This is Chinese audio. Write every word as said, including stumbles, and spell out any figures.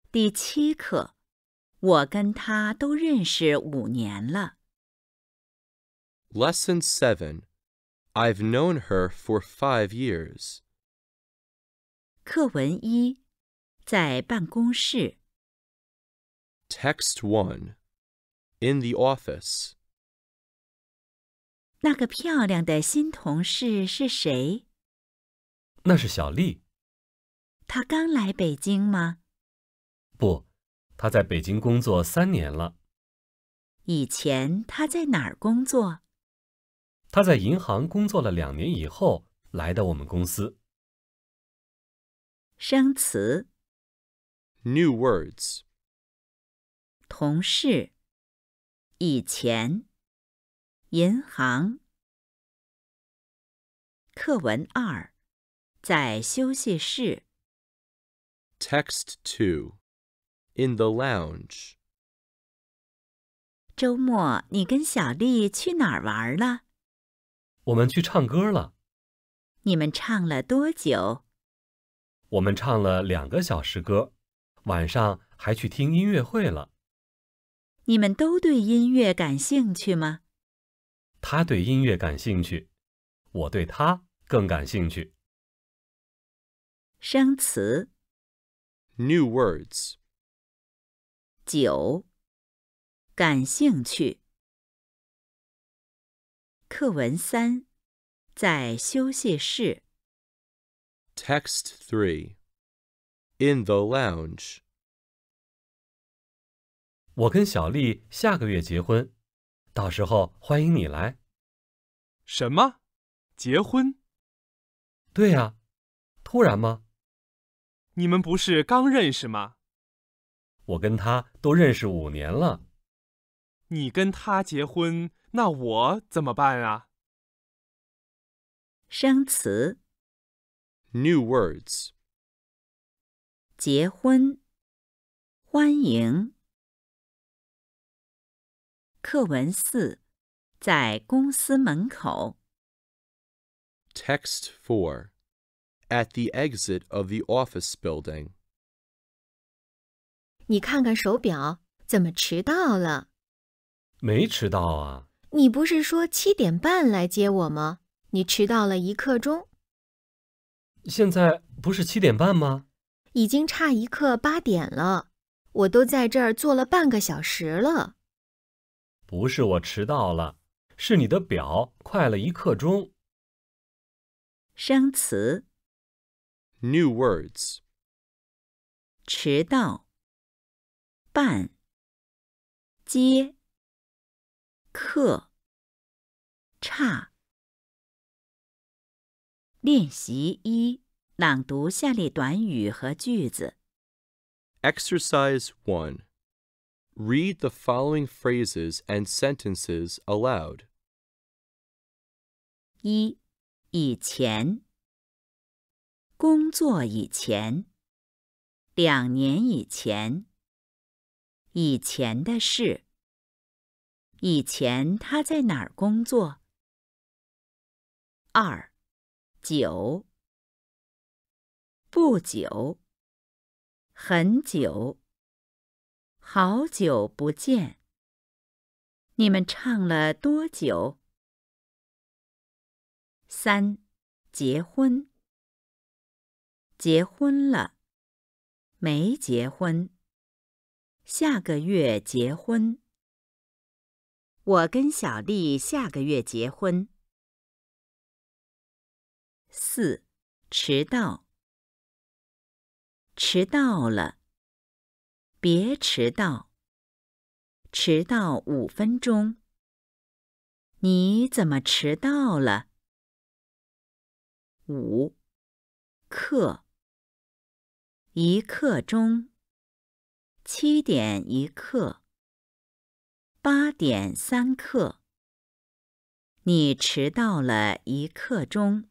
第七课，我跟他都认识五年了。 Lesson seven. I've known her for five years. 课文一，在办公室。 Text one. In the office. 那个漂亮的新同事是谁？ 那是小丽。 她刚来北京吗？ 不，她在北京工作三年了。 以前她在哪儿工作？ 她在银行工作了两年以后来的我们公司。 生词： New words. 同事、以前、银行。课文二，在休息室。 Text two. In the lounge. 周末你跟小丽去哪儿玩了？ 我们去唱歌了。 你们唱了多久？ 我们唱了两个小时歌，晚上还去听音乐会了。 你们都对音乐感兴趣吗？ 她对音乐感兴趣，我对她更感兴趣。 生词： New words. 九，感兴趣。课文三，在休息室。 Text three. In the lounge. 我跟小丽下个月结婚，到时候欢迎你来。 什么？结婚？ 对呀，突然吗？ 你们不是刚认识吗？ 我跟她都认识五年了。 你跟他结婚，那我怎么办啊？ 生词： New words. 结婚、欢迎。课文四，在公司门口。 Text four. At the exit of the office building. 你看看手表，怎么迟到了？ 没迟到啊。 你不是说七点半来接我吗？你迟到了一刻钟。 现在不是七点半吗？ 已经差一刻八点了，我都在这儿坐了半个小时了。 不是我迟到了，是你的表快了一刻钟。 生词： New words. 迟到、半、接、课、差。练习一，朗读下列短语和句子。 Exercise one. Read the following phrases and sentences aloud. 一，以前。工作以前。两年以前。以前的事。以前他在哪儿工作？二，久。不久。很久。好久不见。你们唱了多久？三，结婚。结婚了。没结婚。下个月结婚。我跟小丽下个月结婚。四，迟到。迟到了。别迟到。迟到五分钟。你怎么迟到了？五，刻。一刻钟。七点一刻。八点三刻。你迟到了一刻钟。